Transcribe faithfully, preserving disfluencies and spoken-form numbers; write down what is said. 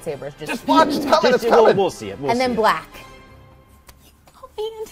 lightsabers. Just, Just watch, it's coming, it's Just- coming. We'll, we'll see it. We'll and see then it. black. Oh, man.